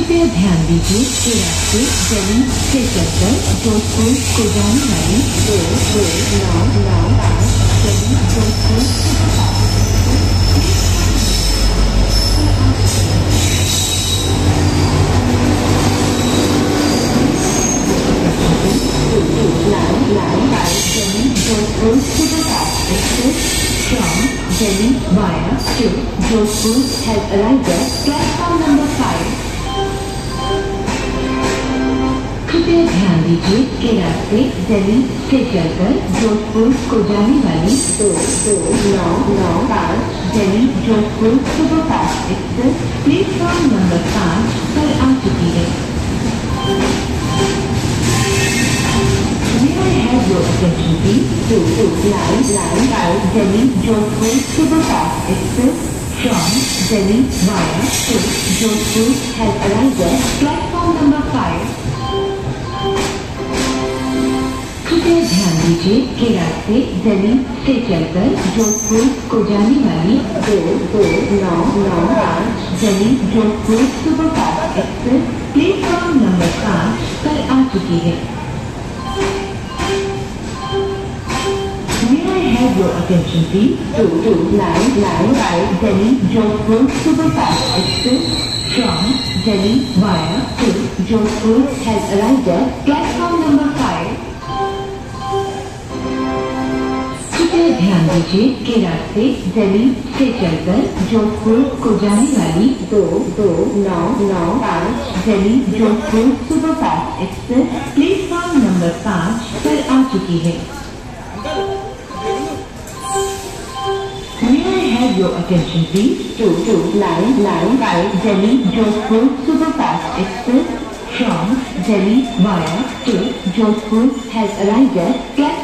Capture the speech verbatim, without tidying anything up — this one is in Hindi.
कृपया ध्यान दीजिए कि रास्ते दिल्ली से चलकर जोधपुर को जाने वाली दो दो नौ नौ आठ Delhi Jodhpur nine nine five Delhi Jodhpur Superfast Express from Delhi via to Jodhpur has arrived at platform number five. कृपया ध्यान दीजिए कि रास्ते दिल्ली से चलकर जोधपुर को जाने वाली दो दो नौ नौ पाँच Delhi Jodhpur superfast express platform number पाँच पर आ चुकी है। Your attention please to line line five Delhi Jodhpur Superfast Express from Delhi via to Jodhpur has arrived at platform number five. कृपया ध्यान दीजिए कि रास्ते दिल्ली से चलकर जोधपुर को जाने वाली दो दो नौ नौ पाँच Delhi Jodhpur superfast express platform number पाँच पर आ चुकी है। Have your attention please to to line line five Delhi Jodhpur Superfast Express from Delhi via to Jodhpur has arrived at platform number five. कृपया ध्यान दीजिए कि रास्ते दिल्ली से चलकर जोधपुर को जाने वाली दो दो नौ नौ पाँच Delhi Jodhpur superfast express platform number पाँच पर आ चुकी है। Have your attention please to to line line five Delhi Jodhpur Superfast Express from Delhi via to Jodhpur has arrived at